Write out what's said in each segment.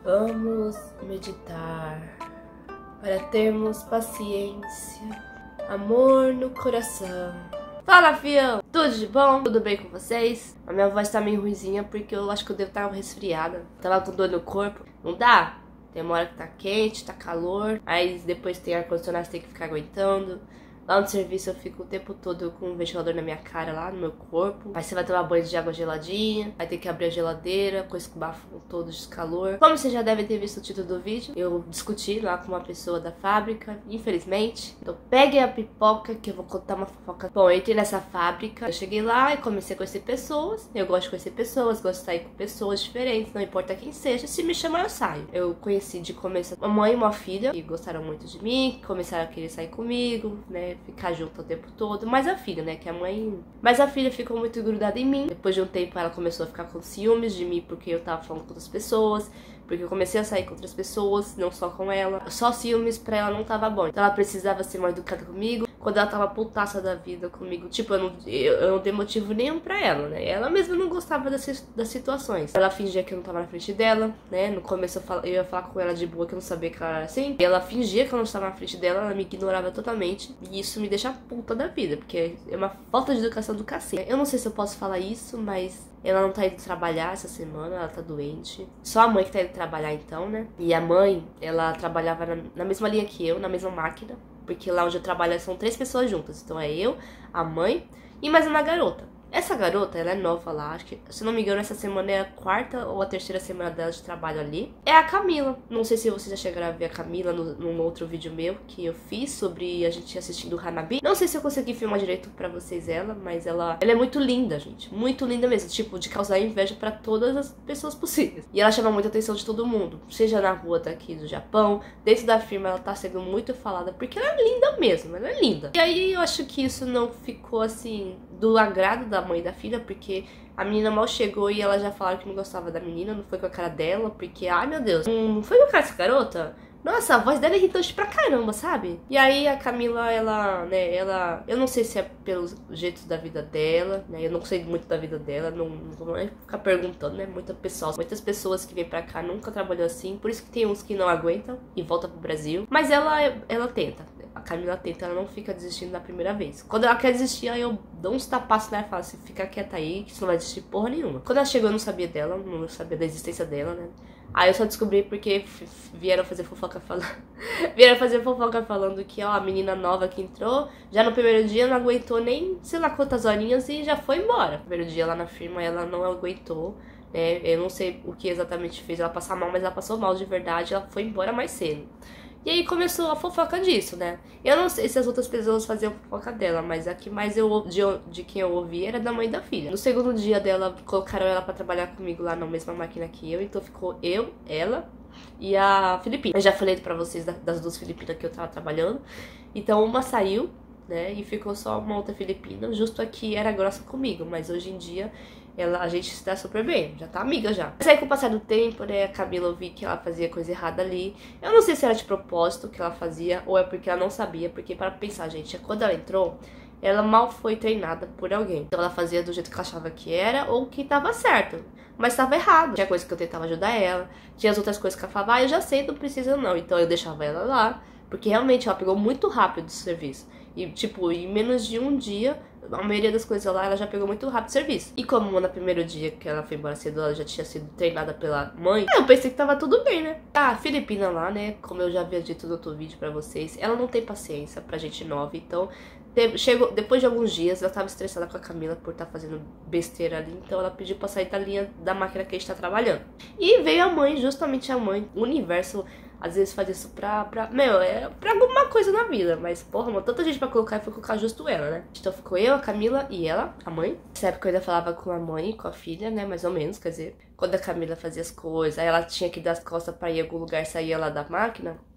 Vamos meditar para termos paciência, amor no coração. Fala, fião! Tudo de bom? Tudo bem com vocês? A minha voz tá meio ruizinha porque eu acho que eu devo estar resfriada. Tava com dor no corpo. Não dá? Tem uma hora que tá quente, tá calor, aí depois tem ar-condicionado, você tem que ficar aguentando. Lá no serviço eu fico o tempo todo com um ventilador na minha cara, lá no meu corpo. Aí você vai tomar banho de água geladinha, aí tem que abrir a geladeira com esse bafo todo de calor. Como você já deve ter visto o título do vídeo, eu discuti lá com uma pessoa da fábrica, infelizmente. Então pegue a pipoca que eu vou contar uma fofoca. Bom, eu entrei nessa fábrica, eu cheguei lá e comecei a conhecer pessoas. Eu gosto de conhecer pessoas, gosto de sair com pessoas diferentes, não importa quem seja. Se me chamar, eu saio. Eu conheci de começo uma mãe e uma filha que gostaram muito de mim, que começaram a querer sair comigo, né? Ficar junto o tempo todo, mas a filha, né, que a mãe... Mas a filha ficou muito grudada em mim. Depois de um tempo ela começou a ficar com ciúmes de mim porque eu tava falando com outras pessoas, porque eu comecei a sair com outras pessoas, não só com ela. Só ciúmes pra ela não tava bom. Então ela precisava ser mais educada comigo. Quando ela tava putaça da vida comigo, tipo, eu não dei motivo nenhum pra ela, né? Ela mesma não gostava das situações. Ela fingia que eu não tava na frente dela, né? No começo eu ia falar com ela de boa, que eu não sabia que ela era assim. E ela fingia que eu não estava na frente dela, ela me ignorava totalmente. E isso me deixa puta da vida, porque é uma falta de educação do cacete. Eu não sei se eu posso falar isso, mas... Ela não tá indo trabalhar essa semana, ela tá doente. Só a mãe que tá indo trabalhar então, né? E a mãe, ela trabalhava na mesma linha que eu, na mesma máquina. Porque lá onde eu trabalho são 3 pessoas juntas. Então é eu, a mãe e mais uma garota. Essa garota, ela é nova lá, acho que, se não me engano, essa semana é a 4ª ou a 3ª semana dela de trabalho ali. É a Camila. Não sei se vocês já chegaram a ver a Camila num outro vídeo meu que eu fiz sobre a gente assistindo Hanabi. Não sei se eu consegui filmar direito pra vocês ela, mas ela é muito linda, gente. Muito linda mesmo, tipo, de causar inveja pra todas as pessoas possíveis. E ela chama muita atenção de todo mundo, seja na rua daqui do Japão, dentro da firma ela tá sendo muito falada, porque ela é linda mesmo, ela é linda. E aí eu acho que isso não ficou, assim, do agrado da mãe e da filha, porque a menina mal chegou e ela já falaram que não gostava da menina, não foi com a cara dela, porque, ai meu Deus, não foi com a cara dessa garota? Nossa, a voz dela é irritante pra caramba, sabe? E aí a Camila, eu não sei se é pelos jeitos da vida dela, né? Eu não sei muito da vida dela, não vou nem ficar perguntando, né? Muitas pessoas que vêm pra cá nunca trabalhou assim, por isso que tem uns que não aguentam e voltam pro Brasil. Mas ela tenta. A Camila tenta, ela não fica desistindo na primeira vez. Quando ela quer desistir, aí eu dou uns tapaços nela e falo assim, fica quieta aí, que você não vai desistir porra nenhuma. Quando ela chegou, eu não sabia dela, não sabia da existência dela, né? Aí eu só descobri porque vieram fazer fofoca falando que, ó, a menina nova que entrou, já no primeiro dia não aguentou nem sei lá quantas horinhas e já foi embora. No primeiro dia lá na firma ela não aguentou, né? Eu não sei o que exatamente fez ela passar mal, mas ela passou mal de verdade, ela foi embora mais cedo. E aí começou a fofoca disso, né? Eu não sei se as outras pessoas faziam fofoca dela, mas a que mais de quem eu ouvi era da mãe e da filha. No segundo dia dela, colocaram ela pra trabalhar comigo lá na mesma máquina que eu, então ficou eu, ela e a Filipina. Eu já falei pra vocês das 2 Filipinas que eu tava trabalhando. Então uma saiu, né, e ficou só uma outra filipina, justo a que era grossa comigo, mas hoje em dia a gente está super bem, já tá amiga já. Mas aí com o passar do tempo, né, a Camila, eu vi que ela fazia coisa errada ali. Eu não sei se era de propósito que ela fazia ou é porque ela não sabia, porque para pensar, gente, quando ela entrou, ela mal foi treinada por alguém. Então ela fazia do jeito que ela achava que era ou que tava certo, mas tava errado. Tinha coisa que eu tentava ajudar ela, tinha as outras coisas que ela falava, eu já sei, não precisa não. Então eu deixava ela lá, porque realmente ela pegou muito rápido o serviço. E, tipo, em menos de um dia, a maioria das coisas lá, ela já pegou muito rápido o serviço. E como no primeiro dia que ela foi embora cedo, ela já tinha sido treinada pela mãe, eu pensei que tava tudo bem, né? A Filipina lá, né, como eu já havia dito no outro vídeo pra vocês, ela não tem paciência pra gente nova, então... Depois de alguns dias, ela tava estressada com a Camila por estar fazendo besteira ali, então ela pediu pra sair da linha da máquina que a gente tá trabalhando. E veio a mãe, justamente a mãe, o universo... Às vezes faz isso pra alguma coisa na vida. Mas, porra, mano, tanta gente pra colocar e foi colocar justo ela, né? Então ficou eu, a Camila e ela, a mãe. Nessa época eu ainda falava com a mãe e com a filha, né? Mais ou menos, quer dizer, quando a Camila fazia as coisas, aí ela tinha que dar as costas pra ir em algum lugar, sair lá da máquina.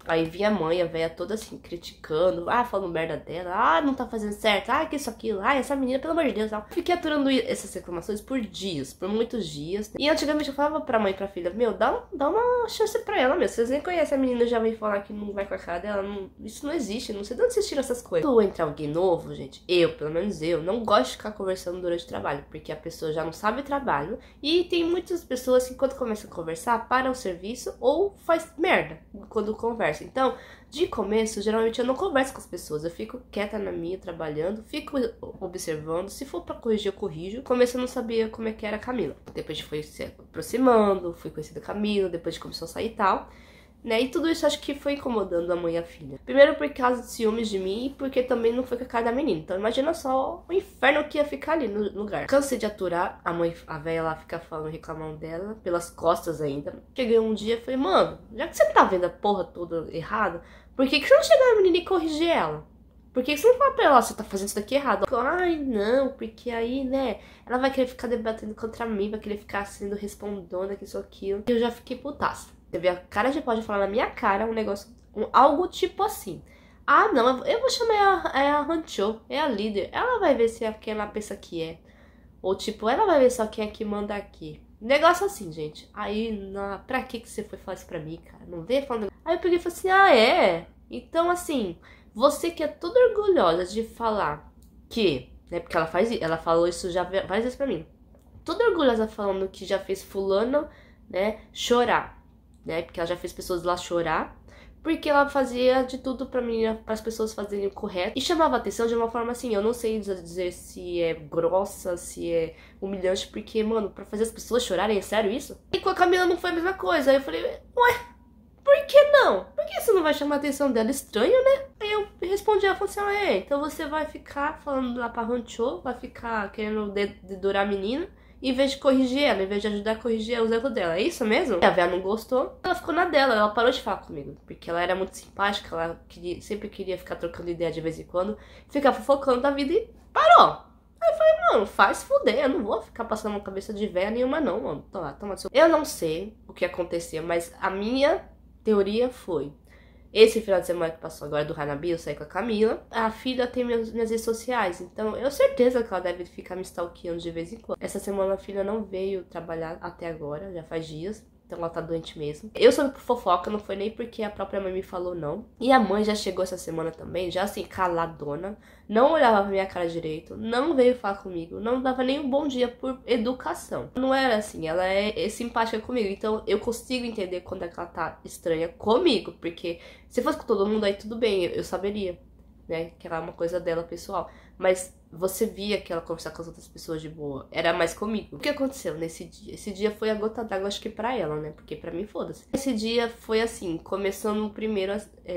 Aí vinha a mãe, a velha toda assim, criticando, falando merda dela, não tá fazendo certo, que isso, aquilo, essa menina, pelo amor de Deus, tal. Fiquei aturando essas reclamações por dias, por muitos dias. E antigamente eu falava pra mãe e pra filha, meu, dá uma chance pra ela, meu. Vocês nem conhecem a menina, já vem falar que não vai com a cara dela, isso não existe, não sei de onde vocês tiram essas coisas. Quando entra alguém novo, gente, pelo menos eu, não gosto de ficar conversando durante o trabalho, porque a pessoa já não sabe o trabalho, e tem muitas pessoas que quando começam a conversar, param o serviço ou faz merda quando conversa. Então, de começo, geralmente eu não converso com as pessoas, eu fico quieta na minha, trabalhando, fico observando, se for pra corrigir, eu corrijo. No começo eu não sabia como é que era a Camila. Depois a gente foi se aproximando, fui conhecendo a Camila, depois a gente começou a sair e tal, né? E tudo isso acho que foi incomodando a mãe e a filha. Primeiro por causa de ciúmes de mim e porque também não foi com a cara da menina. Então imagina só o inferno que ia ficar ali no lugar. Cansei de aturar a velha lá ficar falando, reclamando dela, pelas costas ainda. Cheguei um dia e falei, mano, já que você tá vendo a porra toda errada, por que você não chega na menina e corrigir ela? Por que você não fala pra ela, você tá fazendo isso daqui errado? Ai, não, porque aí, né, ela vai querer ficar debatendo contra mim, vai querer ficar sendo respondona, que isso, aquilo. E eu já fiquei putaça. Teve a cara de pau de falar na minha cara um negócio, algo tipo assim. Não, eu vou chamar a Rancho, é a líder. Ela vai ver se é quem ela pensa que é. Ou tipo, ela vai ver só quem é que manda aqui. Negócio assim, gente. Aí, pra que você foi falar isso pra mim, cara? Não veio falando. Aí eu peguei e falei assim, é? Então, assim, você que é toda orgulhosa de falar que, né, porque ela falou isso já várias vezes pra mim. Toda orgulhosa falando que já fez fulano, né, chorar. Né, porque ela já fez pessoas lá chorar, porque ela fazia de tudo pra as pessoas fazerem o correto e chamava atenção de uma forma assim, eu não sei dizer se é grossa, se é humilhante, porque, mano, pra fazer as pessoas chorarem, é sério isso? E com a Camila não foi a mesma coisa, aí eu falei, ué, por que não? Por que isso não vai chamar a atenção dela? Estranho, né? Aí eu respondi, ela falou assim, então você vai ficar falando lá pra Rancho, vai ficar querendo dedurar a menina, em vez de corrigir ela, em vez de ajudar a corrigir os erros dela. É isso mesmo? A Véia não gostou. Ela ficou na dela, ela parou de falar comigo. Porque ela era muito simpática, ela sempre queria ficar trocando ideia de vez em quando. Ficar fofocando da vida e parou. Aí eu falei, mano, faz fuder, eu não vou ficar passando uma cabeça de véia nenhuma não, mano. Toma seu... Eu não sei o que aconteceu, mas a minha teoria foi... Esse final de semana que passou agora do Hanabi, eu saí com a Camila. A filha tem minhas redes sociais, então eu certeza que ela deve ficar me stalkeando de vez em quando. Essa semana a filha não veio trabalhar até agora, já faz dias. Então ela tá doente mesmo. Eu soube por fofoca, não foi nem porque a própria mãe me falou não. E a mãe já chegou essa semana também, já assim, caladona. Não olhava pra minha cara direito, não veio falar comigo, não dava nem um bom dia por educação. Não era assim, ela é simpática comigo. Então eu consigo entender quando ela tá estranha comigo. Porque se fosse com todo mundo aí tudo bem, eu saberia, né? Que era uma coisa dela pessoal. Mas você via que ela conversava com as outras pessoas de boa. Era mais comigo. O que aconteceu nesse dia? Esse dia foi a gota d'água, acho que pra ela, né? Porque pra mim, foda-se. Esse dia foi assim, começando primeiro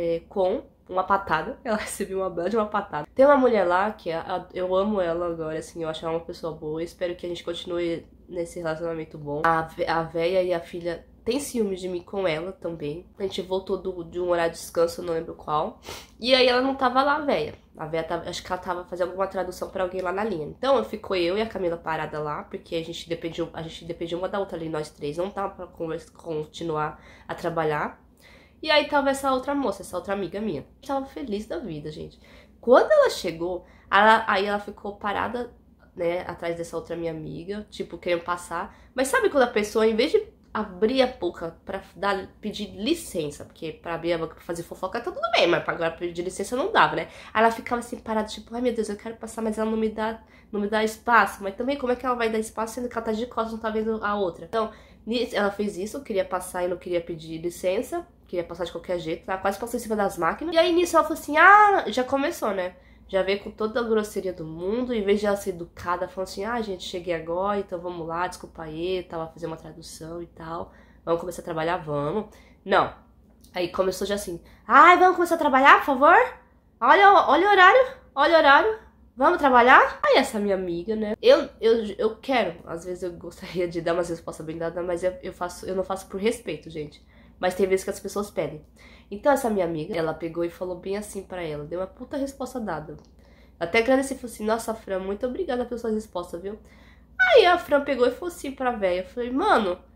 com uma patada. Ela recebeu uma bela de uma patada. Tem uma mulher lá que eu amo ela agora, assim. Eu acho ela uma pessoa boa. Eu espero que a gente continue nesse relacionamento bom. A véia e a filha... Tem ciúme de mim com ela também. A gente voltou de um horário de descanso, não lembro qual. E aí ela não tava lá, véia. A véia tava, acho que ela tava fazendo alguma tradução pra alguém lá na linha. Então ficou eu e a Camila parada lá, porque a gente dependia uma da outra ali, nós três. Não tava pra continuar a trabalhar. E aí tava essa outra moça, essa outra amiga minha. Eu tava feliz da vida, gente. Quando ela chegou, aí ela ficou parada, né, atrás dessa outra minha amiga, tipo, querendo passar. Mas sabe quando a pessoa, em vez de abrir a boca pra pedir licença, porque pra abrir a boca pra fazer fofoca tá tudo bem, mas pra agora pedir licença não dava, né? Aí ela ficava assim parada, tipo, ai meu Deus, eu quero passar, mas ela não me dá espaço. Mas também como é que ela vai dar espaço sendo que ela tá de costas, não tá vendo a outra? Então, ela fez isso, queria passar e não queria pedir licença, queria passar de qualquer jeito, ela quase passou em cima das máquinas. E aí nisso ela falou assim, já começou, né? Já veio com toda a grosseria do mundo, em vez de ela ser educada, falando assim, gente, cheguei agora, então vamos lá, desculpa aí, tava fazendo uma tradução e tal, vamos começar a trabalhar, vamos. Não. Aí começou já assim, vamos começar a trabalhar, por favor? Olha o horário, vamos trabalhar? Aí essa minha amiga, né, eu quero, às vezes eu gostaria de dar umas respostas bem dadas, mas eu não faço por respeito, gente. Mas tem vezes que as pessoas pedem. Então essa minha amiga, ela pegou e falou bem assim pra ela. Deu uma puta resposta dada. Até agradeci e falou assim, nossa, Fran, muito obrigada pela sua resposta, viu? Aí a Fran pegou e falou assim pra véia. Eu falei, mano,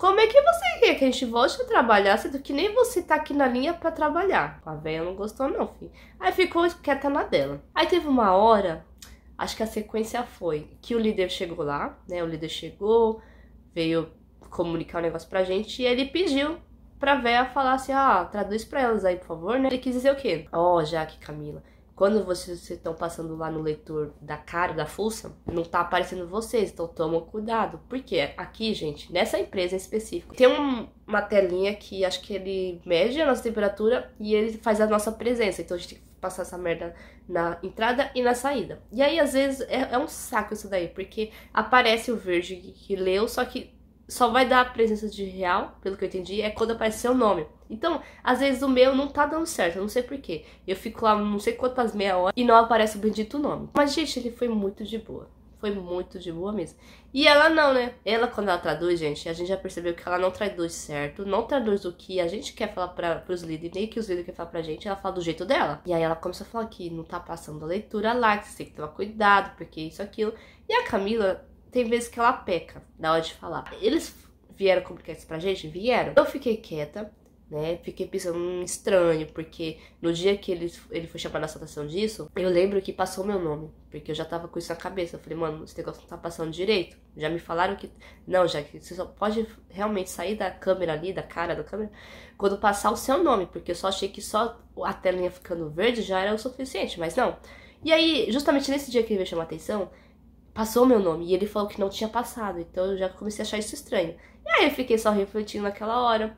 como é que você quer que a gente volte a trabalhar, sendo que nem você tá aqui na linha pra trabalhar? A velha não gostou não, filho. Aí ficou quieta na dela. Aí teve uma hora, acho que a sequência foi que o líder chegou lá, né? O líder chegou, veio comunicar o negócio pra gente e ele pediu pra véia falar assim, traduz pra elas aí, por favor, né? Ele quis dizer o quê? Jaque, Camila, quando vocês estão passando lá no leitor da cara, da fuça, não tá aparecendo vocês, então tomam cuidado. Porque aqui, gente, nessa empresa em específico, tem uma telinha que acho que ele mede a nossa temperatura e ele faz a nossa presença. Então a gente tem que passar essa merda na entrada e na saída. E aí, às vezes, é um saco isso daí, porque aparece o verde que leu, só que só vai dar a presença de real, pelo que eu entendi, é quando aparece seu nome. Então, às vezes o meu não tá dando certo, eu não sei porquê. Eu fico lá não sei quantas meia hora e não aparece o bendito nome. Mas, gente, ele foi muito de boa. Foi muito de boa mesmo. E ela não, né? Ela, quando ela traduz, gente, a gente já percebeu que ela não traduz certo. Não traduz o que a gente quer falar pros líderes, nem que os líderes querem falar pra gente. Ela fala do jeito dela. E aí ela começa a falar que não tá passando a leitura lá, que você tem que tomar cuidado, porque isso, aquilo. E a Camila, tem vezes que ela peca na hora de falar. Eles vieram comunicar isso pra gente? Vieram. Eu fiquei quieta, né? Fiquei pensando estranho, porque no dia que ele foi chamar na anotação disso, eu lembro que passou meu nome, porque eu já tava com isso na cabeça. Eu falei, mano, esse negócio não tá passando direito. Já me falaram que... Não, já que você só pode realmente sair da câmera ali, da cara da câmera, quando passar o seu nome, porque eu só achei que só a telinha ficando verde já era o suficiente, mas não. E aí, justamente nesse dia que ele veio chamar a atenção, passou meu nome e ele falou que não tinha passado, então eu já comecei a achar isso estranho. E aí eu fiquei só refletindo naquela hora.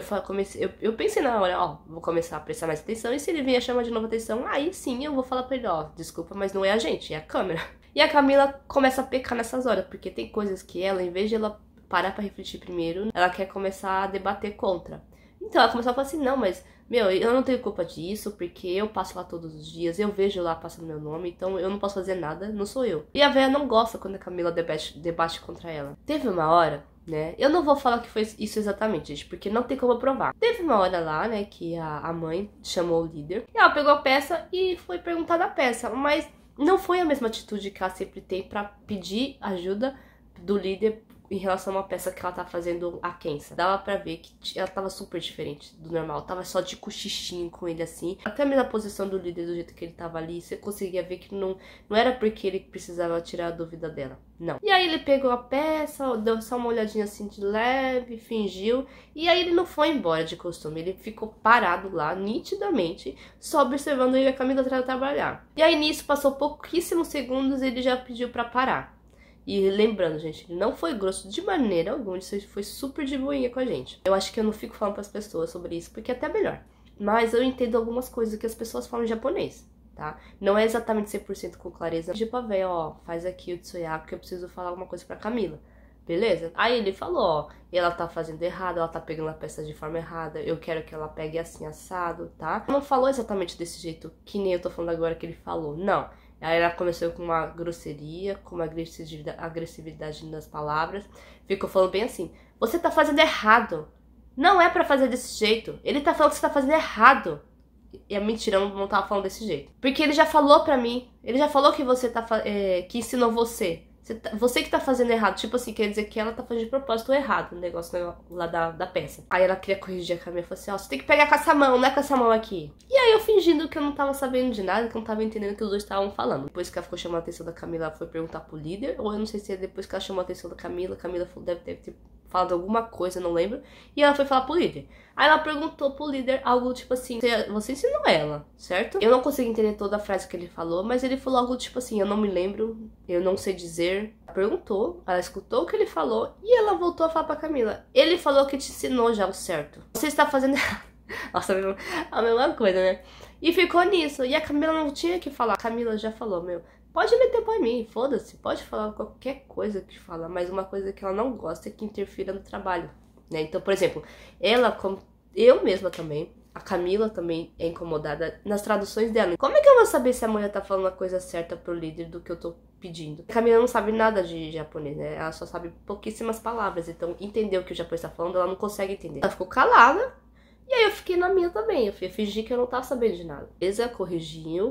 Eu pensei na hora, vou começar a prestar mais atenção. E se ele vier chamar de novo atenção, aí sim eu vou falar pra ele, desculpa, mas não é a gente, é a câmera. E a Camila começa a pecar nessas horas, porque tem coisas que ela, em vez de ela parar pra refletir primeiro, ela quer começar a debater contra. Então ela começou a falar assim, não, mas, meu, eu não tenho culpa disso, porque eu passo lá todos os dias, eu vejo lá passando meu nome, então eu não posso fazer nada, não sou eu. E a véia não gosta quando a Camila debate contra ela. Teve uma hora, né, eu não vou falar que foi isso exatamente, gente, porque não tem como provar. Teve uma hora lá, né, que a mãe chamou o líder, e ela pegou a peça e foi perguntar da peça, mas não foi a mesma atitude que ela sempre tem pra pedir ajuda do líder em relação a uma peça que ela tá fazendo a Kensa. Dava pra ver que ela tava super diferente do normal. Tava só de cochichinho com ele assim. Até mesmo a posição do líder, do jeito que ele tava ali, você conseguia ver que não era porque ele precisava tirar a dúvida dela. Não. E aí ele pegou a peça, deu só uma olhadinha assim de leve, fingiu. E aí ele não foi embora de costume. Ele ficou parado lá, nitidamente, só observando eu e a Camila trabalhar. E aí nisso, passou pouquíssimos segundos e ele já pediu pra parar. E lembrando, gente, ele não foi grosso de maneira alguma, ele foi super de boinha com a gente. Eu acho que eu não fico falando pras pessoas sobre isso, porque é até melhor. Mas eu entendo algumas coisas que as pessoas falam em japonês, tá? Não é exatamente 100% com clareza. Tipo, a véia, faz aqui o tsuyaku que eu preciso falar alguma coisa pra Camila. Beleza? Aí ele falou, ela tá fazendo errado, ela tá pegando a peça de forma errada, eu quero que ela pegue assim, assado, tá? Não falou exatamente desse jeito, que nem eu tô falando agora que ele falou, não. Aí ela começou com uma grosseria, com uma agressividade nas palavras. Ficou falando bem assim, você tá fazendo errado. Não é pra fazer desse jeito. Ele tá falando que você tá fazendo errado. E a mentira não tava falando desse jeito. Porque ele já falou pra mim. Ele já falou que você tá que ensinou você. Você que tá fazendo errado. Tipo assim, quer dizer que ela tá fazendo de propósito errado o negócio lá da peça. Aí ela queria corrigir a Camila e falou assim, você tem que pegar com essa mão, não é com essa mão aqui. E aí eu fingindo que eu não tava sabendo de nada, que eu não tava entendendo o que os dois estavam falando. Depois que ela ficou chamando a atenção da Camila, ela foi perguntar pro líder. Ou eu não sei se é depois que ela chamou a atenção da Camila, deve ter falado alguma coisa, não lembro. E ela foi falar pro líder. Aí ela perguntou pro líder algo tipo assim, você ensinou ela, certo? Eu não consegui entender toda a frase que ele falou, mas ele falou algo tipo assim, eu não me lembro, eu não sei dizer. Perguntou, ela escutou o que ele falou e ela voltou a falar pra Camila. Ele falou que te ensinou já o certo. Você está fazendo errado. Nossa, a mesma coisa, né? E ficou nisso. E a Camila não tinha que falar. A Camila já falou, pode meter pra mim, foda-se. Pode falar qualquer coisa que fala. Mas uma coisa que ela não gosta é que interfira no trabalho, né? Então, por exemplo, eu mesma também, a Camila também é incomodada nas traduções dela. Como é que eu vou saber se a mulher tá falando a coisa certa pro líder do que eu tô pedindo? A Camila não sabe nada de japonês, né? Ela só sabe pouquíssimas palavras. Então, entender o que o japonês tá falando, ela não consegue entender. Ela ficou calada. E aí eu fiquei na minha também. Eu fingi que eu não tava sabendo de nada. Beleza, corrigiu.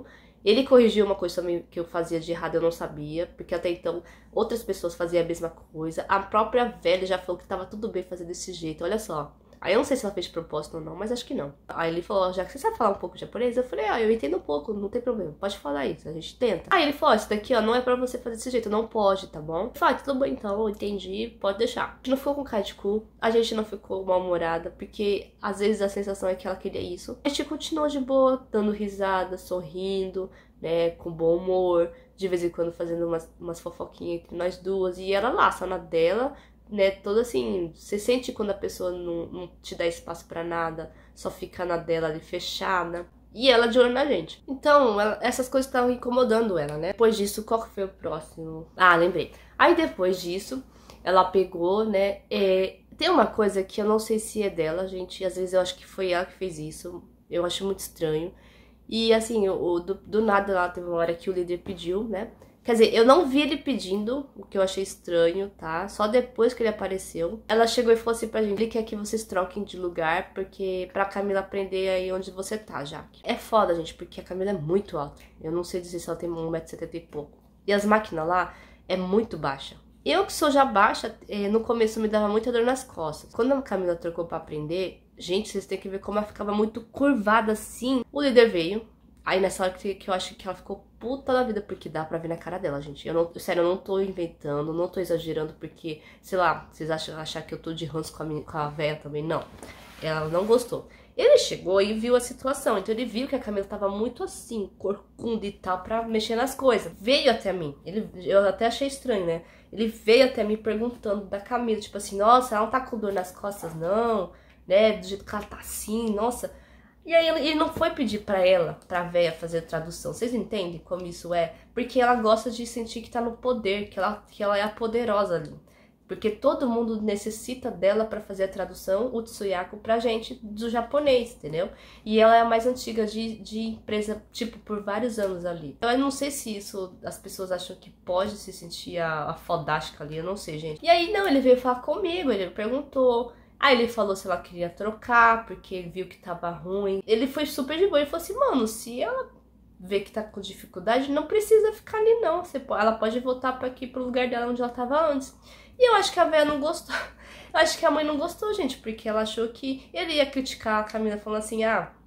Ele corrigiu uma coisa também que eu fazia de errado, eu não sabia, porque até então outras pessoas faziam a mesma coisa. A própria velha já falou que tava tudo bem fazer desse jeito, olha só. Aí eu não sei se ela fez de propósito ou não, mas acho que não. Aí ele falou, já que você sabe falar um pouco japonês, eu falei, eu entendo um pouco, não tem problema, pode falar isso, a gente tenta. Aí ele falou, isso daqui, não é pra você fazer desse jeito, não pode, tá bom? Eu falei, tudo bem então, eu entendi, pode deixar. A gente não ficou com cara de cu, a gente não ficou mal-humorada, porque às vezes a sensação é que ela queria isso. A gente continuou de boa, dando risada, sorrindo, né, com bom humor, de vez em quando fazendo umas fofoquinhas entre nós duas, e ela lá, só na dela, né, toda assim, você sente quando a pessoa não te dá espaço pra nada, só fica na dela ali fechada. E ela de olho na gente. Então, essas coisas estavam incomodando ela, né? Depois disso, qual que foi o próximo? Ah, lembrei. Aí depois disso, ela pegou, né? Tem uma coisa que eu não sei se é dela, gente. Às vezes eu acho que foi ela que fez isso. Eu acho muito estranho. E assim, do nada lá teve uma hora que o líder pediu, né? Quer dizer, eu não vi ele pedindo, o que eu achei estranho, tá? Só depois que ele apareceu. Ela chegou e falou assim pra gente, ele quer que vocês troquem de lugar, porque pra Camila aprender aí onde você tá, Jaque. É foda, gente, porque a Camila é muito alta. Eu não sei dizer se ela tem 1,70 m e pouco. E as máquinas lá é muito baixa. Eu que sou já baixa, no começo me dava muita dor nas costas. Quando a Camila trocou pra aprender, gente, vocês têm que ver como ela ficava muito curvada assim. O líder veio. Aí nessa hora que eu acho que ela ficou puta da vida, porque dá pra ver na cara dela, gente. Sério, eu não tô inventando, não tô exagerando, porque, sei lá, vocês achar que eu tô de ranço com a véia também, não. Ela não gostou. Ele chegou e viu a situação, então ele viu que a Camila tava muito assim, corcunda e tal, pra mexer nas coisas. Veio até mim, eu até achei estranho, né? Ele veio até mim perguntando da Camila, tipo assim, nossa, ela não tá com dor nas costas não, né? Do jeito que ela tá assim, nossa... E aí ele não foi pedir pra véia fazer tradução. Vocês entendem como isso é? Porque ela gosta de sentir que tá no poder, que ela é a poderosa ali. Porque todo mundo necessita dela pra fazer a tradução, o Tsuyako, pra gente do japonês, entendeu? E ela é a mais antiga de empresa, tipo, por vários anos ali. Então eu não sei se isso as pessoas acham que pode se sentir a fodástica ali, eu não sei, gente. E aí não, ele veio falar comigo, ele perguntou... Aí ele falou se ela queria trocar, porque ele viu que tava ruim. Ele foi super de boa e falou assim, mano, se ela vê que tá com dificuldade, não precisa ficar ali não. Ela pode voltar pra aqui pro lugar dela onde ela tava antes. E eu acho que a véia não gostou. Eu acho que a mãe não gostou, gente, porque ela achou que ele ia criticar a Camila falando assim,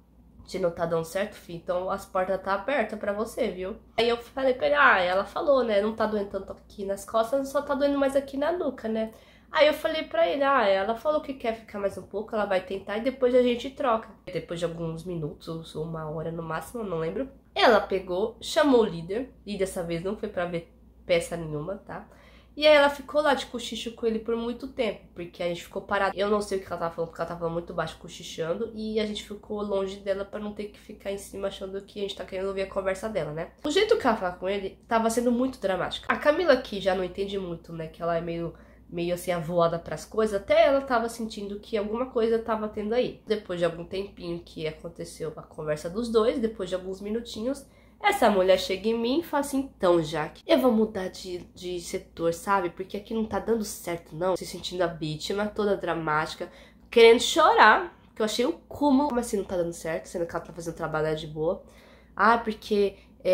se não tá dando certo, filho, então as portas tá abertas pra você, viu? Aí eu falei pra ele, ela falou, né, não tá doendo tanto aqui nas costas, só tá doendo mais aqui na nuca, né? Aí eu falei pra ele, ela falou que quer ficar mais um pouco, ela vai tentar e depois a gente troca. Depois de alguns minutos ou uma hora no máximo, não lembro. Ela pegou, chamou o líder, e dessa vez não foi pra ver peça nenhuma, tá? E aí ela ficou lá de cochicho com ele por muito tempo, porque a gente ficou parado. Eu não sei o que ela tava falando, porque ela tava muito baixo cochichando, e a gente ficou longe dela pra não ter que ficar em cima achando que a gente tá querendo ouvir a conversa dela, né? O jeito que ela falava com ele tava sendo muito dramático. A Camila aqui já não entende muito, né, que ela é meio assim, avoada pras coisas, até ela tava sentindo que alguma coisa tava tendo aí. Depois de algum tempinho que aconteceu a conversa dos dois, depois de alguns minutinhos, essa mulher chega em mim e fala assim, então, Jaque, eu vou mudar de setor, sabe? Porque aqui não tá dando certo, não. Se sentindo a vítima, toda dramática, querendo chorar, que eu achei o cúmulo. Como assim não tá dando certo, sendo que ela tá fazendo trabalho de boa? Porque...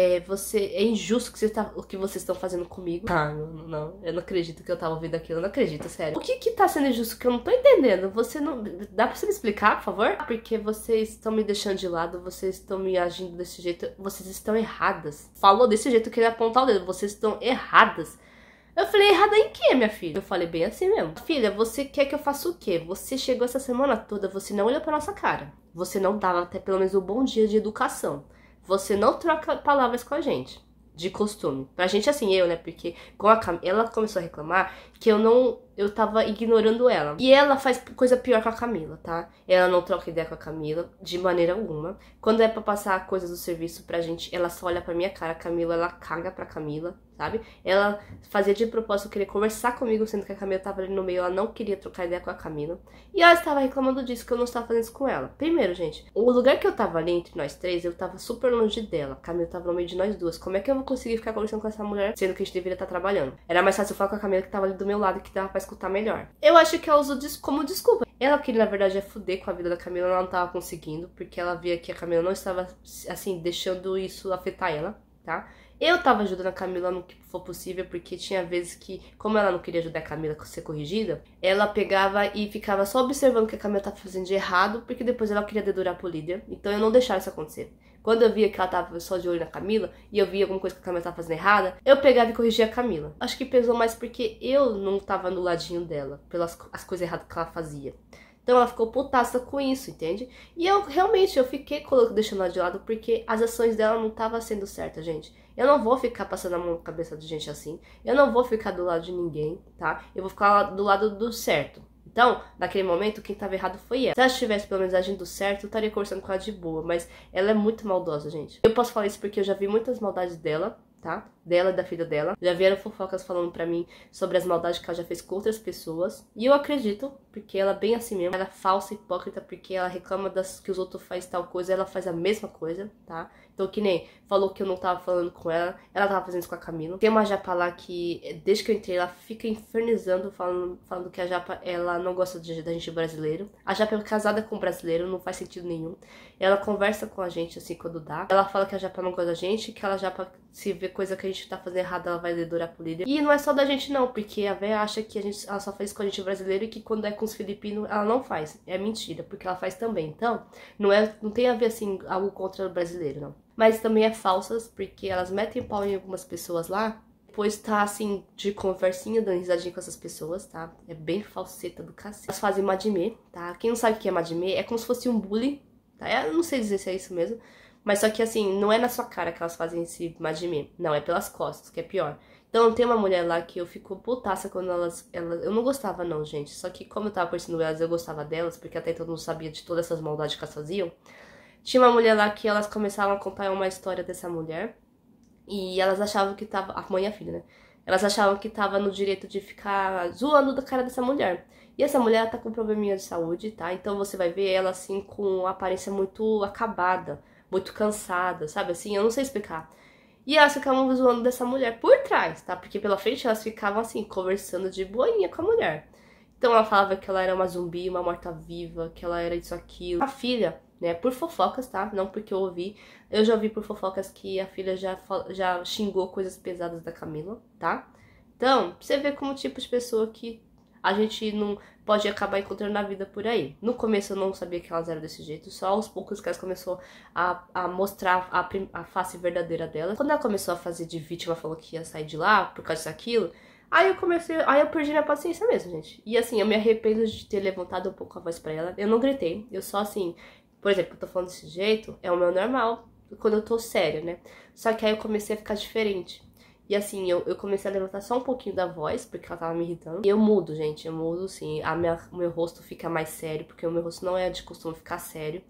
é injusto o que vocês estão fazendo comigo. Não, eu não acredito que eu tava ouvindo aquilo, eu não acredito, sério. O que tá sendo injusto que eu não tô entendendo? Você não... Dá pra você me explicar, por favor? Porque vocês estão me deixando de lado, vocês estão me agindo desse jeito, vocês estão erradas. Falou desse jeito que ele apontar o dedo, vocês estão erradas. Eu falei, errada em quê, minha filha? Eu falei bem assim mesmo. Filha, você quer que eu faça o quê? Você chegou essa semana toda, você não olhou pra nossa cara. Você não dava até pelo menos um bom dia de educação. Você não troca palavras com a gente, de costume. Pra gente, assim, né? Porque ela começou a reclamar que eu tava ignorando ela. E ela faz coisa pior com a Camila, tá? Ela não troca ideia com a Camila, de maneira alguma. Quando é pra passar coisas do serviço pra gente, ela só olha pra minha cara. A Camila, ela caga pra Camila. sabe? Ela fazia de propósito querer conversar comigo, sendo que a Camila tava ali no meio, ela não queria trocar ideia com a Camila. E ela estava reclamando disso, que eu não estava fazendo isso com ela. Primeiro, gente, o lugar que eu tava ali entre nós três, eu tava super longe dela. A Camila tava no meio de nós duas. Como é que eu vou conseguir ficar conversando com essa mulher, sendo que a gente deveria estar trabalhando? Era mais fácil eu falar com a Camila, que tava ali do meu lado, que dava pra escutar melhor. Eu acho que ela usou disso como desculpa. Ela queria, na verdade, fuder com a vida da Camila, ela não tava conseguindo, porque ela via que a Camila não estava, assim, deixando isso afetar ela, tá? Eu tava ajudando a Camila no que for possível, porque tinha vezes que, como ela não queria ajudar a Camila a ser corrigida, ela pegava e ficava só observando o que a Camila tava fazendo de errado, porque depois ela queria dedurar pro líder. Então eu não deixava isso acontecer. Quando eu via que ela tava só de olho na Camila, e eu via alguma coisa que a Camila tava fazendo errada, eu pegava e corrigia a Camila. Acho que pesou mais porque eu não tava no ladinho dela, pelas as coisas erradas que ela fazia. Então ela ficou putaça com isso, entende? E eu realmente, eu fiquei deixando ela de lado porque as ações dela não estavam sendo certas, gente. Eu não vou ficar passando a mão na cabeça de gente assim. Eu não vou ficar do lado de ninguém, tá? Eu vou ficar do lado do certo. Então, naquele momento, quem tava errado foi ela. Se ela estivesse pelo menos agindo certo, eu estaria conversando com ela de boa. Mas ela é muito maldosa, gente. Eu posso falar isso porque eu já vi muitas maldades dela, tá? Dela e da filha dela. Já vieram fofocas falando pra mim sobre as maldades que ela já fez com outras pessoas. E eu acredito, porque ela é bem assim mesmo. Ela é falsa, hipócrita, porque ela reclama que os outros fazem tal coisa, ela faz a mesma coisa, tá? Então, que nem falou que eu não tava falando com ela tava fazendo isso com a Camila. Tem uma japa lá que, desde que eu entrei, ela fica infernizando, falando que a japa, ela não gosta da gente brasileiro. A japa é casada com um brasileiro, não faz sentido nenhum. Ela conversa com a gente, assim, quando dá. Ela fala que a japa não gosta da gente, que ela japa, se vê coisa que a gente tá fazendo errado, ela vai dedurar pro líder. E não é só da gente, não, porque a véia acha que ela só faz com a gente brasileiro e que quando é com os filipinos, ela não faz. É mentira, porque ela faz também. Então, não tem a ver, assim, algo contra o brasileiro, não. Mas também é falsas, porque elas metem pau em algumas pessoas lá, depois tá, assim, de conversinha, dando risadinha com essas pessoas, tá? É bem falseta do cacete. Elas fazem madimê, tá? Quem não sabe o que é madimê, é como se fosse um bullying, tá? Eu não sei dizer se é isso mesmo, mas só que, assim, não é na sua cara que elas fazem esse madimê. Não, é pelas costas, que é pior. Então, tem uma mulher lá que eu fico putaça quando eu não gostava não, gente. Só que como eu tava conhecendo elas, eu gostava delas, porque até então eu não sabia de todas essas maldades que elas faziam. Tinha uma mulher lá que elas começaram a contar uma história dessa mulher. E elas achavam que tava... A mãe e a filha, né? Elas achavam que tava no direito de ficar zoando da cara dessa mulher. E essa mulher tá com probleminha de saúde, tá? Então você vai ver ela assim com uma aparência muito acabada, muito cansada, sabe? Assim, eu não sei explicar. E elas ficavam zoando dessa mulher por trás, tá? Porque pela frente elas ficavam assim, conversando de boinha com a mulher. Então ela falava que ela era uma zumbi, uma morta-viva, que ela era isso, aquilo. A filha, né, por fofocas, tá? Não porque eu ouvi. Eu já ouvi por fofocas que a filha já xingou coisas pesadas da Camila, tá? Então, você vê como tipo de pessoa que a gente não pode acabar encontrando na vida por aí. No começo eu não sabia que elas eram desse jeito, só aos poucos que elas começou a mostrar a face verdadeira delas. Quando ela começou a fazer de vítima, falou que ia sair de lá por causa daquilo, aí eu perdi minha paciência mesmo, gente. E assim, eu me arrependo de ter levantado um pouco a voz pra ela. Eu não gritei, eu só assim, por exemplo, eu tô falando desse jeito, é o meu normal, quando eu tô séria, né? Só que aí eu comecei a ficar diferente. E assim, eu comecei a levantar só um pouquinho da voz, porque ela tava me irritando. E eu mudo, gente, eu mudo, sim. O meu rosto fica mais sério, porque o meu rosto não é de costume ficar sério.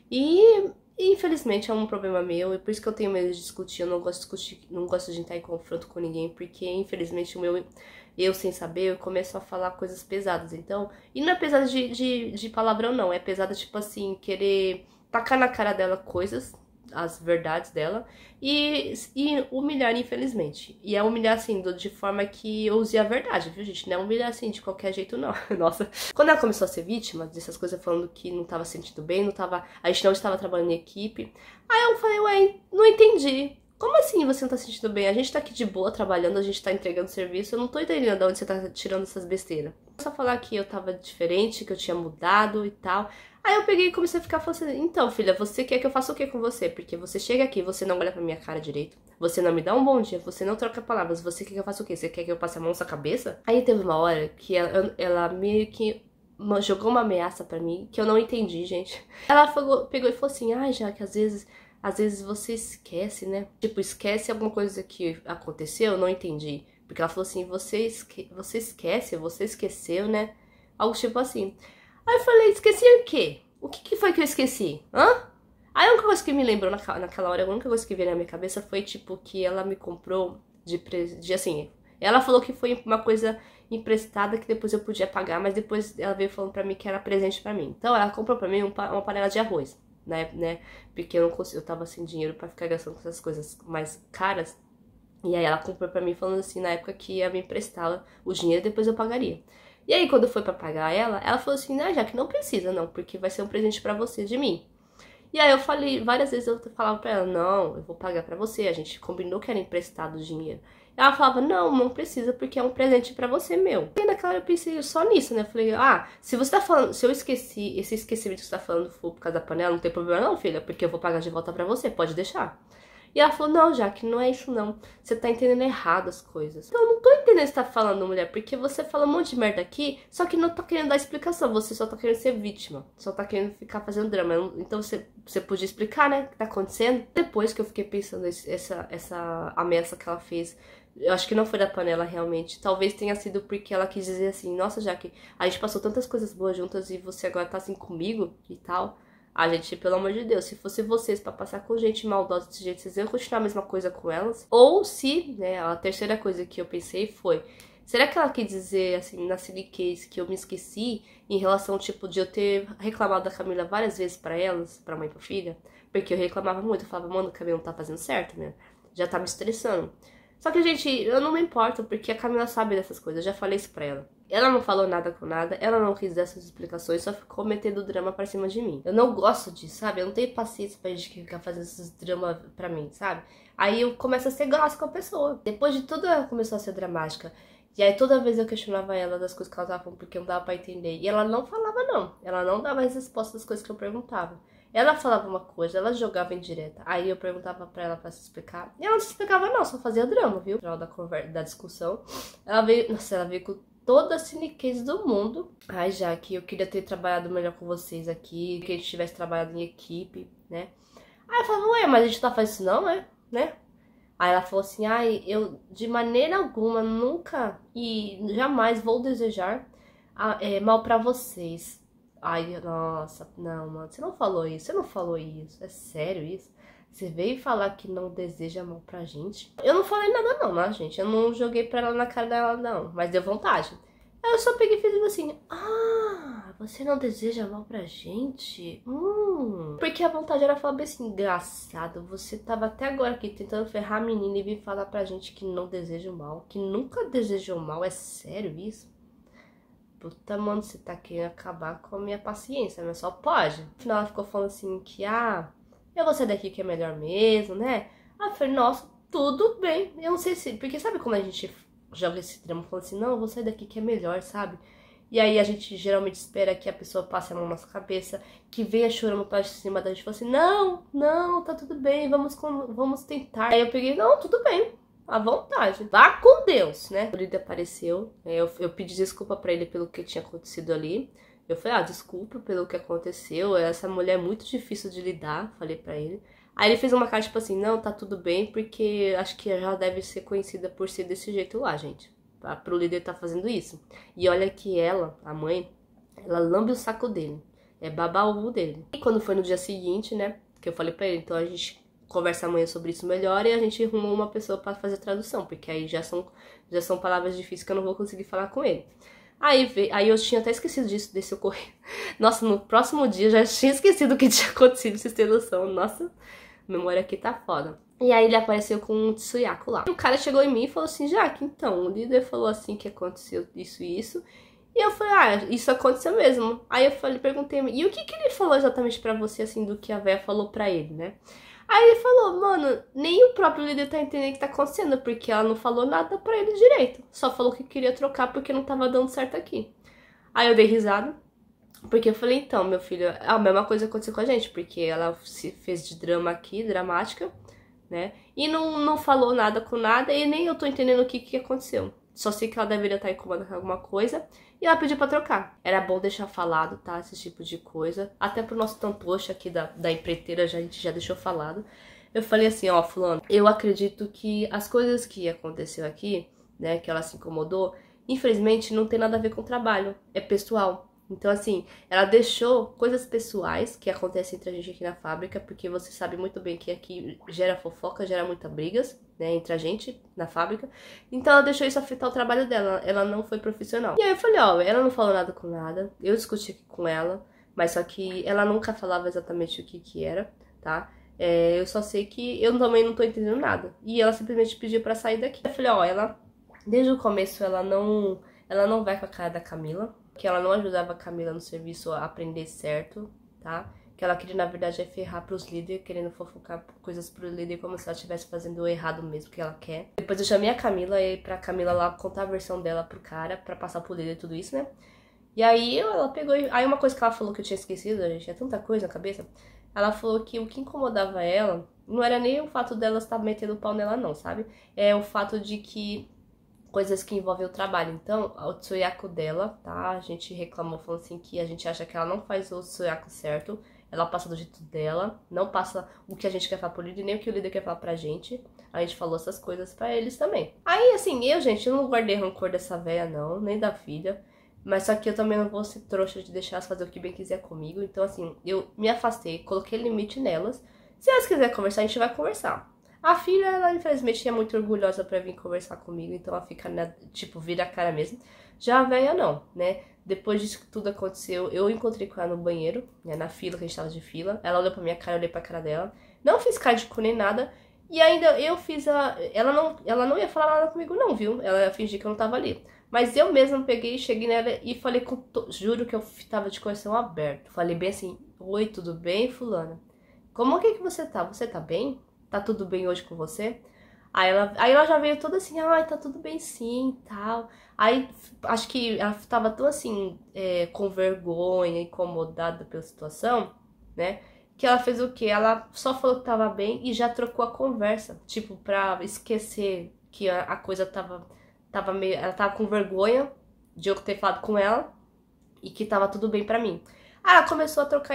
E infelizmente é um problema meu, e por isso que eu tenho medo de discutir. Eu não gosto de discutir, não gosto de entrar em confronto com ninguém, porque infelizmente eu sem saber, eu começo a falar coisas pesadas. Então, e não é pesada de palavrão, não. É pesada, tipo assim, querer tacar na cara dela coisas, as verdades dela, e humilhar, infelizmente. E é humilhar, assim, de forma que eu use a verdade, viu, gente? Não é humilhar, assim, de qualquer jeito, não. Nossa. Quando ela começou a ser vítima dessas coisas, falando que não tava sentindo bem, a gente não estava trabalhando em equipe, aí eu falei, ué, não entendi. Como assim você não tá se sentindo bem? A gente tá aqui de boa, trabalhando, a gente tá entregando serviço, eu não tô entendendo de onde você tá tirando essas besteiras. Só falar que eu tava diferente, que eu tinha mudado e tal. Aí eu peguei e comecei a ficar falando assim, então filha, você quer que eu faça o que com você? Porque você chega aqui, você não olha pra minha cara direito, você não me dá um bom dia, você não troca palavras, você quer que eu faça o quê? Você quer que eu passe a mão na sua cabeça? Aí teve uma hora que ela meio que jogou uma ameaça pra mim, que eu não entendi, gente. Ela pegou e falou assim, já que às vezes você esquece, né? Tipo, esquece alguma coisa que aconteceu, eu não entendi. Porque ela falou assim, você esquece, você esqueceu, né? Algo tipo assim. Aí eu falei, esqueci o quê? O que foi que eu esqueci? Hã? Aí a única coisa que me lembrou naquela hora, a única coisa que veio na minha cabeça foi, tipo, que ela me comprou de assim, ela falou que foi uma coisa emprestada que depois eu podia pagar, mas depois ela veio falando pra mim que era presente pra mim. Então ela comprou pra mim uma panela de arroz, né? Porque eu tava sem dinheiro pra ficar gastando com essas coisas mais caras. E aí ela comprou pra mim falando assim, na época que ia me emprestar o dinheiro e depois eu pagaria. E aí quando foi pra pagar ela falou assim, ah, já que não precisa não, porque vai ser um presente pra você de mim. E aí eu falei, várias vezes eu falava pra ela, não, eu vou pagar pra você, a gente combinou que era emprestado o dinheiro. Ela falava, não precisa porque é um presente pra você meu. E naquela hora eu pensei só nisso, né? Eu falei, se você tá falando, se eu esqueci, esse esquecimento que você tá falando for por causa da panela, não tem problema não, filha, porque eu vou pagar de volta pra você, pode deixar. E ela falou, não, Jaque, não é isso não. Você tá entendendo errado as coisas. Então, eu não tô entendendo o que você tá falando, mulher. Porque você fala um monte de merda aqui, só que não tá querendo dar explicação. Você só tá querendo ser vítima. Só tá querendo ficar fazendo drama. Então, você podia explicar, né, o que tá acontecendo. Depois que eu fiquei pensando essa ameaça que ela fez, eu acho que não foi da panela, realmente. Talvez tenha sido porque ela quis dizer assim, nossa, Jaque, a gente passou tantas coisas boas juntas e você agora tá assim comigo e tal. Ah, gente, pelo amor de Deus, se fosse vocês pra passar com gente maldosa desse jeito, vocês iam continuar a mesma coisa com elas? Ou se, né, a terceira coisa que eu pensei foi, será que ela quis dizer, assim, na silly case, que eu me esqueci em relação, tipo, de eu ter reclamado da Camila várias vezes pra elas, pra mãe e pra filha? Porque eu reclamava muito, eu falava, mano, a Camila não tá fazendo certo, né? Já tá me estressando. Só que, gente, eu não me importo, porque a Camila sabe dessas coisas, eu já falei isso pra ela. Ela não falou nada com nada, ela não quis dar essas explicações, só ficou metendo drama pra cima de mim. Eu não gosto disso, sabe? Eu não tenho paciência pra gente ficar fazendo esses dramas pra mim, sabe? Aí eu começo a ser grossa com a pessoa. Depois de tudo, ela começou a ser dramática. E aí toda vez eu questionava ela das coisas que ela tava falando, porque não dava pra entender. E ela não falava não, ela não dava as respostas das coisas que eu perguntava. Ela falava uma coisa, ela jogava indireta. Aí eu perguntava pra ela pra se explicar. E ela não se explicava não, só fazia drama, viu? No final da discussão. Ela veio, nossa, ela veio com toda a ciniquez do mundo. Ai, Jaque, eu queria ter trabalhado melhor com vocês aqui, que a gente tivesse trabalhado em equipe, né? Aí eu falava, ué, mas a gente tá fazendo isso não, né? Aí ela falou assim, ai, eu de maneira alguma, nunca e jamais vou desejar mal pra vocês. Ai, nossa, não, mano, você não falou isso, é sério isso? Você veio falar que não deseja mal pra gente? Eu não falei nada não, né, gente? Eu não joguei pra ela na cara dela, não, mas deu vontade. Aí eu só peguei e fiz assim, você não deseja mal pra gente? Porque a vontade era falar bem assim, engraçado, você tava até agora aqui tentando ferrar a menina e vir falar pra gente que não deseja o mal, que nunca desejou mal, é sério isso? Puta, mano, você tá querendo acabar com a minha paciência, mas só pode. No final ela ficou falando assim que, eu vou sair daqui que é melhor mesmo, né? Aí eu falei, nossa, tudo bem. Eu não sei se... Porque sabe quando a gente joga esse drama falando assim, não, eu vou sair daqui que é melhor, sabe? E aí a gente geralmente espera que a pessoa passe a mão na nossa cabeça, que venha chorando pra cima da gente e fala assim, não, tá tudo bem, vamos tentar. Aí eu peguei, não, tudo bem. À vontade, vá com Deus, né? O líder apareceu, eu pedi desculpa pra ele pelo que tinha acontecido ali. Eu falei, desculpa pelo que aconteceu, essa mulher é muito difícil de lidar, falei pra ele. Aí ele fez uma cara tipo assim, não, tá tudo bem, porque acho que já deve ser conhecida por ser desse jeito lá, gente. Pro líder tá fazendo isso. E olha que ela, a mãe, ela lambe o saco dele, é babaú dele. E quando foi no dia seguinte, né, que eu falei pra ele, então a gente conversa amanhã sobre isso melhor e a gente arrumou uma pessoa pra fazer tradução, porque aí já são palavras difíceis que eu não vou conseguir falar com ele. Aí eu tinha até esquecido desse ocorrido. Nossa, no próximo dia eu já tinha esquecido o que tinha acontecido, vocês terem noção. Nossa, a memória aqui tá foda. E aí ele apareceu com um tsuyaku lá. E o cara chegou em mim e falou assim, Jaque, então, o líder falou assim que aconteceu isso e isso. E eu falei, isso aconteceu mesmo. Aí eu perguntei, e o que ele falou exatamente pra você, assim, do que a véia falou pra ele, né? Aí ele falou, mano, nem o próprio líder tá entendendo o que tá acontecendo, porque ela não falou nada pra ele direito. Só falou que queria trocar porque não tava dando certo aqui. Aí eu dei risada, porque eu falei, então, meu filho, a mesma coisa aconteceu com a gente, porque ela se fez de drama aqui, dramática, né? E não falou nada com nada, e nem eu tô entendendo o que aconteceu. Só sei que ela deveria estar incomodada com alguma coisa. E ela pediu pra trocar. Era bom deixar falado, tá? Esse tipo de coisa. Até pro nosso tantocha aqui da empreiteira, a gente já deixou falado. Eu falei assim, fulano, eu acredito que as coisas que aconteceu aqui, né, que ela se incomodou, infelizmente não tem nada a ver com o trabalho. É pessoal, Então, assim, ela deixou coisas pessoais que acontecem entre a gente aqui na fábrica, porque você sabe muito bem que aqui gera fofoca, gera muitas brigas, né, entre a gente na fábrica. Então, ela deixou isso afetar o trabalho dela, ela não foi profissional. E aí eu falei, ó, ela não falou nada com nada, eu discuti aqui com ela, mas só que ela nunca falava exatamente o que era, tá? Eu só sei que eu também não tô entendendo nada. E ela simplesmente pediu pra sair daqui. Eu falei, ó, ela, desde o começo, ela não vai com a cara da Camila, que ela não ajudava a Camila no serviço a aprender certo, tá? Que ela queria, na verdade, ferrar pros líderes, querendo fofocar coisas pro líder como se ela estivesse fazendo o errado mesmo que ela quer. Depois eu chamei a Camila e pra Camila lá contar a versão dela pro cara, pra passar pro líder tudo isso, né? E aí ela pegou... Aí uma coisa que ela falou que eu tinha esquecido, gente, é tanta coisa na cabeça. Ela falou que o que incomodava ela não era nem o fato dela estar metendo o pau nela, não, sabe? É o fato de que coisas que envolvem o trabalho. Então, o tsuyaku dela, tá? A gente reclamou, falando assim, que a gente acha que ela não faz o tsuyaku certo. Ela passa do jeito dela, não passa o que a gente quer falar pro líder, nem o que o líder quer falar pra gente. A gente falou essas coisas pra eles também. Aí, assim, eu não guardei rancor dessa véia, não, nem da filha. Mas só que eu também não vou ser trouxa de deixar elas fazer o que bem quiser comigo. Então, assim, eu me afastei, coloquei limite nelas. Se elas quiserem conversar, a gente vai conversar. A filha, ela infelizmente é muito orgulhosa pra vir conversar comigo. Então ela fica, tipo, vira a cara mesmo. Já a véia não, né? Depois disso que tudo aconteceu, eu encontrei com ela no banheiro, né? Na fila, que a gente tava de fila. Ela olhou pra minha cara, eu olhei pra cara dela. Não fiz cara de cu nem nada. E ainda eu fiz a... Ela não ia falar nada comigo não, viu? Ela ia fingir que eu não tava ali. Mas eu mesma peguei, cheguei nela e falei com... Juro que eu tava de coração aberto. Falei bem assim, oi, tudo bem, fulana? Como que você tá? Você tá bem? Tá tudo bem hoje com você? Aí ela já veio toda assim, ai, tá tudo bem sim, tal. Aí, acho que ela tava tão assim, com vergonha, incomodada pela situação, né? Que ela fez o quê? Ela só falou que tava bem e já trocou a conversa. Tipo, pra esquecer que a coisa tava meio... Ela tava com vergonha de eu ter falado com ela e que tava tudo bem pra mim. Aí ela começou a trocar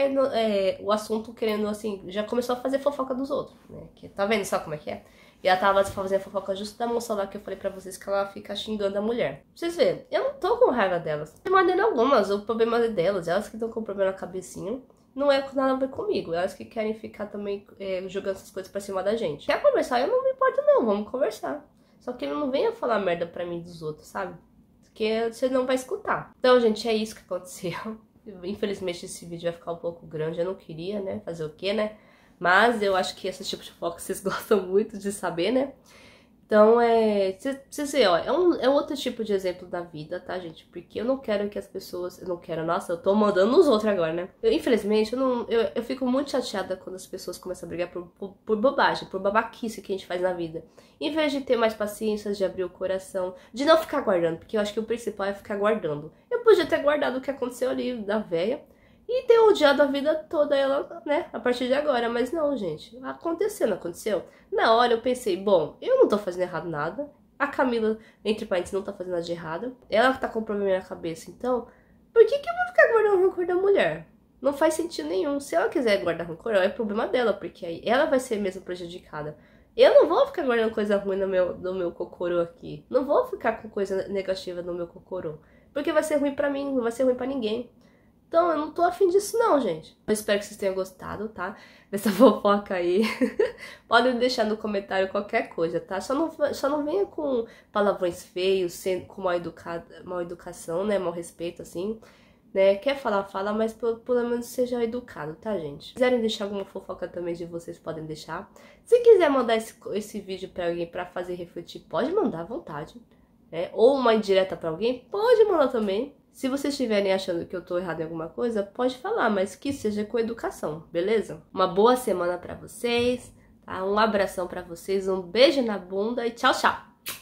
o assunto, querendo assim, já começou a fazer fofoca dos outros, né? Que, tá vendo só como é que é? E ela tava fazendo fofoca justo da moça lá que eu falei pra vocês que ela fica xingando a mulher. Pra vocês verem, eu não tô com raiva delas. De maneira alguma, o problema é delas. Elas que estão com problema na cabecinha. Não é nada a ver comigo. Elas que querem ficar também jogando essas coisas pra cima da gente. Quer conversar? Eu não me importo não, vamos conversar. Só que não venha falar merda pra mim dos outros, sabe? Porque você não vai escutar. Então, gente, é isso que aconteceu. Infelizmente esse vídeo vai ficar um pouco grande, eu não queria, né, fazer o quê, né, mas eu acho que esse tipo de fofoca vocês gostam muito de saber, né, então vocês veem, ó, é um outro tipo de exemplo da vida, tá, gente, porque eu não quero que as pessoas, eu não quero, nossa, eu tô mandando nos outros agora, né, infelizmente eu fico muito chateada quando as pessoas começam a brigar por bobagem, por babaquice que a gente faz na vida, em vez de ter mais paciência, de abrir o coração, de não ficar guardando, porque eu acho que o principal é ficar guardando. Eu podia ter guardado o que aconteceu ali da véia e ter odiado a vida toda ela, né, a partir de agora. Mas não, gente, aconteceu, não aconteceu? Na hora eu pensei, bom, eu não tô fazendo errado nada. A Camila, entre parênteses, não tá fazendo nada de errado. Ela tá com problema na cabeça, então, por que eu vou ficar guardando o rancor da mulher? Não faz sentido nenhum. Se ela quiser guardar rancor, é problema dela, porque aí ela vai ser mesmo prejudicada. Eu não vou ficar guardando coisa ruim no meu cocorô aqui. Não vou ficar com coisa negativa no meu cocorô. Porque vai ser ruim pra mim, não vai ser ruim pra ninguém. Então eu não tô afim disso não, gente. Eu espero que vocês tenham gostado, tá? Dessa fofoca aí. Podem deixar no comentário qualquer coisa, tá? Só não venha com palavrões feios, com mal educação, né? Mal respeito, assim. Né? Quer falar, fala, mas pelo menos seja educado, tá, gente? Se quiserem deixar alguma fofoca também de vocês, podem deixar. Se quiser mandar esse vídeo pra alguém pra fazer refletir, pode mandar à vontade. Né? Ou uma indireta pra alguém, pode mandar também. Se vocês estiverem achando que eu tô errado em alguma coisa, pode falar, mas que seja com educação, beleza? Uma boa semana pra vocês, tá? Um abração pra vocês, um beijo na bunda e tchau, tchau!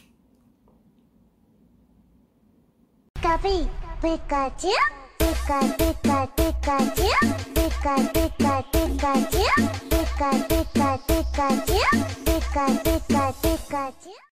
Pikachu, Pikachu, Pikachu, Pikachu, Pikachu, Pikachu, Pikachu, Pikachu, Pikachu, Pikachu.